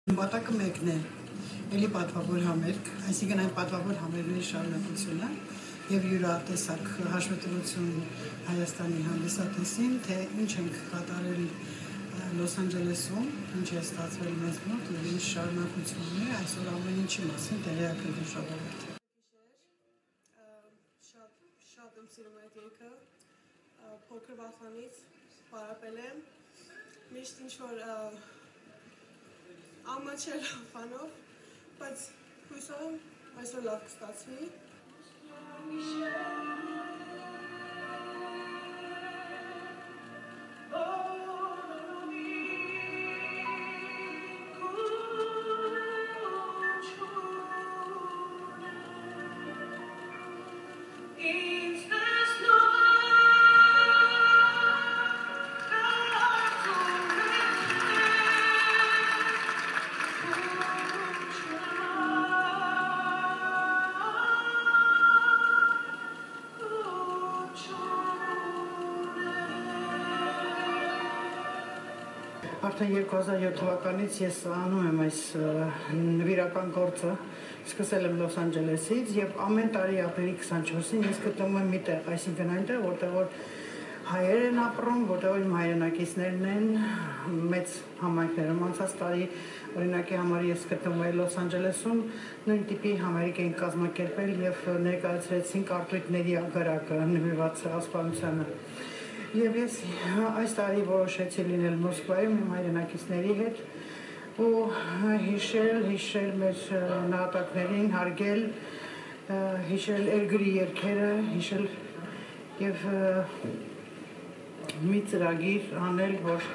Նպատակը մեկն է, էլի պատվավոր համերգ, այսինքն այն պատվավոր համերգների շարունակությունը եւ յուրատեսակ հաշվետվություն Հայաստանի հանդիսատեսին, թե ինչ ենք կատարել Լոս Անջելեսում, ինչ է ստացվել մեզ մոտ եւ ինչ շարունակություն ունի այսօր ամեն ինչի մասին տեղյակ է ժողովուրդը։ Շատ եմ սիրում այդ երգը, փոքր վախանից պարապել եմ, միշտ ինչ-որ ամաչել ֆանով, բայց հույսով եմ այսօր լավ կստացվի։ Արդեն 2007 թվականից ես անում եմ այս նվիրական գործը, սկսել եմ Լոս Անջելեսից եւ ամեն տարի ապրիլի 24-ին ես գտնվում եմ մի տեղ, այսինքն այնտեղ, որտեղ որ հայեր են ապրում, որտեղ իմ հայրենակիցներն են մեծ համայնքներում։ Անցած տարի օրինակի համար ես գտնվում եմ Լոս Անջելեսում, նույն տիպի համերգ ենք կազմակերպել եւ ներկայացրեցինք արտույտների ագարակը նվիրված ցեղասպանությանը։ Եվ ես այս տարի որոշեցի լինել Մոսկվայում իմ հայրենակիցների հետ ու հիշել մեր նահատակներին, հարգել, հիշել երկրի երգերը, հիշել եւ մի ծրագիր անել, որ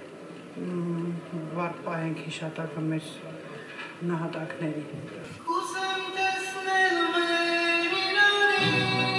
վառ պահենք հիշատակը մեր նահատակների։